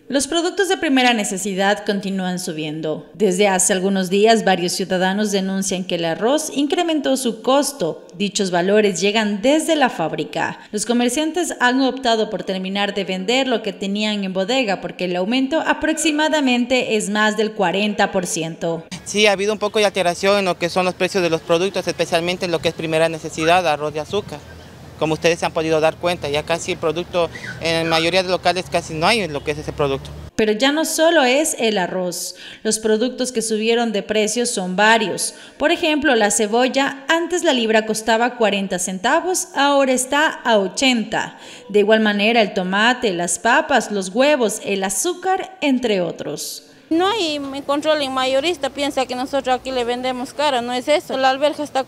Los productos de primera necesidad continúan subiendo. Desde hace algunos días, varios ciudadanos denuncian que el arroz incrementó su costo. Dichos valores llegan desde la fábrica. Los comerciantes han optado por terminar de vender lo que tenían en bodega porque el aumento aproximadamente es más del 40%. Sí, ha habido un poco de alteración en lo que son los precios de los productos, especialmente en lo que es primera necesidad, arroz y azúcar. Como ustedes se han podido dar cuenta, ya casi el producto, en la mayoría de locales casi no hay lo que es ese producto. Pero ya no solo es el arroz. Los productos que subieron de precio son varios. Por ejemplo, la cebolla, antes la libra costaba 40 centavos, ahora está a 80. De igual manera, el tomate, las papas, los huevos, el azúcar, entre otros. No hay control en mayorista, piensa que nosotros aquí le vendemos caro, no es eso. La alberja está a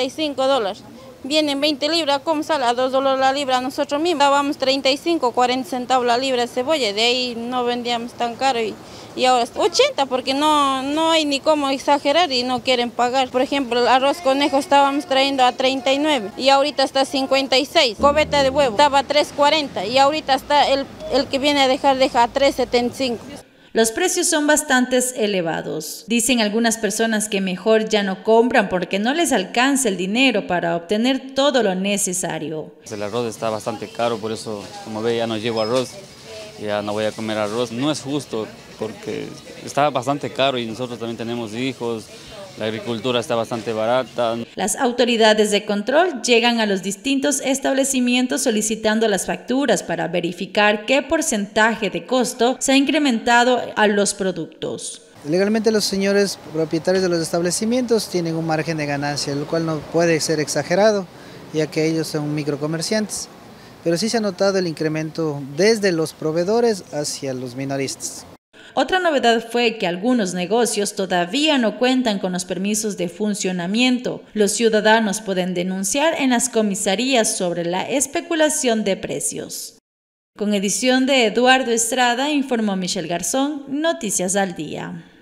$45. Vienen 20 libras, ¿cómo sale? A $2 la libra nosotros mismos. Dábamos 35, 40 centavos la libra de cebolla, de ahí no vendíamos tan caro y ahora 80 porque no hay ni cómo exagerar y no quieren pagar. Por ejemplo, el arroz conejo estábamos trayendo a 39 y ahorita está a 56. Cubeta de huevo estaba a 3.40 y ahorita está el que viene a deja a 3.75. Los precios son bastante elevados. Dicen algunas personas que mejor ya no compran porque no les alcanza el dinero para obtener todo lo necesario. El arroz está bastante caro, por eso, como ve, ya no llevo arroz, ya no voy a comer arroz. No es justo porque está bastante caro y nosotros también tenemos hijos. La agricultura está bastante barata. Las autoridades de control llegan a los distintos establecimientos solicitando las facturas para verificar qué porcentaje de costo se ha incrementado a los productos. Legalmente los señores propietarios de los establecimientos tienen un margen de ganancia, lo cual no puede ser exagerado, ya que ellos son microcomerciantes. Pero sí se ha notado el incremento desde los proveedores hacia los minoristas. Otra novedad fue que algunos negocios todavía no cuentan con los permisos de funcionamiento. Los ciudadanos pueden denunciar en las comisarías sobre la especulación de precios. Con edición de Eduardo Estrada, informó Michelle Garzón, Noticias al Día.